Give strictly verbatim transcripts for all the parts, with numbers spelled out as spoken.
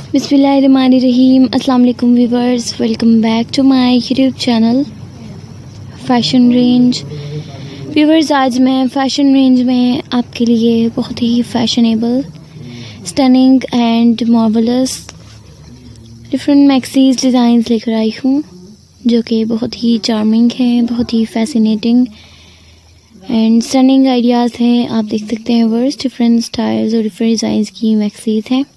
बिस्मिल्लाहिर्रहमानिर्रहीम। अस्सलाम वालेकुम viewers, welcome back to my YouTube channel fashion range. Viewers, आज मैं फ़ैशन रेंज में आपके लिए बहुत ही fashionable, stunning and marvellous different maxis designs लेकर आई हूँ जो कि बहुत ही चार्मिंग हैं, बहुत ही फैसिनेटिंग एंड स्टनिंग आइडियाज़ हैं। आप देख सकते हैं व्यूवर्स, डिफरेंट स्टाइल्स और डिफरेंट डिज़ाइंस की मैक्सीज हैं।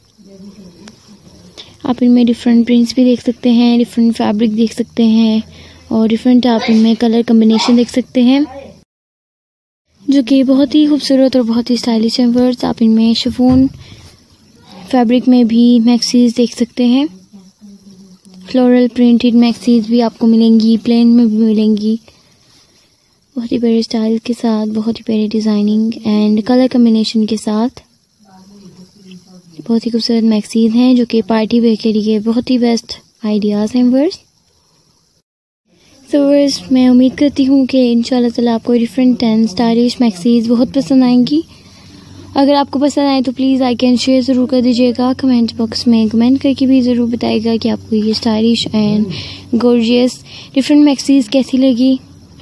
आप इनमें डिफरेंट प्रिंट्स भी देख सकते हैं, डिफरेंट फैब्रिक देख सकते हैं और डिफरेंट आप इनमें कलर कम्बिनेशन देख सकते हैं जो कि बहुत ही खूबसूरत और बहुत ही स्टाइलिश है। वर्ड्स आप इनमें शिफॉन फैब्रिक में भी मैक्सीज देख सकते हैं। फ्लोरल प्रिंटेड मैक्सीज भी आपको मिलेंगी, प्लेन में भी मिलेंगी, बहुत ही प्यारे स्टाइल के साथ, बहुत ही प्यारे डिज़ाइनिंग एंड कलर कम्बिनेशन के साथ बहुत ही खूबसूरत मैक्सीज हैं जो कि पार्टी वेयर के लिए बहुत ही बेस्ट आइडियाज़ हैं वर्स। सो वर्स, मैं उम्मीद करती हूँ कि इंशाल्लाह ताला आपको डिफरेंट एंड स्टाइलिश मैक्सीज बहुत पसंद आएंगी। अगर आपको पसंद आए तो प्लीज़ लाइक एंड शेयर ज़रूर कर दीजिएगा। कमेंट बॉक्स में कमेंट करके भी ज़रूर बताइएगा कि आपको ये stylish and gorgeous different maxis कैसी लगी।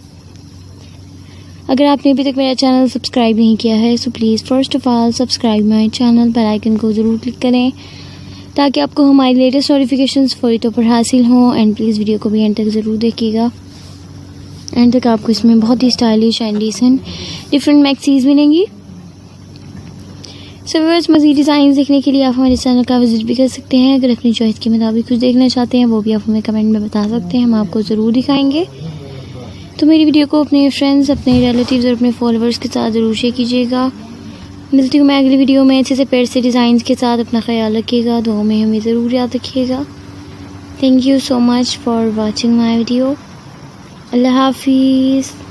अगर आपने अभी तक मेरा चैनल सब्सक्राइब नहीं किया है so please first of all subscribe my channel, bell icon को ज़रूर क्लिक करें ताकि आपको हमारी लेटेस्ट नोटिफिकेशंस फौरी तौर पर हासिल हों। एंड प्लीज़ वीडियो को भी एंड तक ज़रूर देखिएगा। एंड तक आपको इसमें बहुत ही stylish and decent different maxis मिलेंगी। सो व्यूअर्स, मज़ीद डिज़ाइन देखने के लिए आप हमारे चैनल का विजिट भी कर सकते हैं। अगर अपनी चॉइस के मुताबिक कुछ देखना चाहते हैं वो भी आप हमें कमेंट में बता सकते हैं, हम आपको ज़रूर दिखाएँगे। तो मेरी वीडियो को अपने फ्रेंड्स, अपने रिलेटिव्स और अपने फॉलोअर्स के साथ ज़रूर शेयर कीजिएगा। मिलती हूँ मैं अगली वीडियो में अच्छे से पेड़ से डिज़ाइंस के साथ। अपना ख्याल रखिएगा, दुआ में हमें ज़रूर याद रखिएगा। Thank you so much for watching my video. अल्लाह हाफिज़।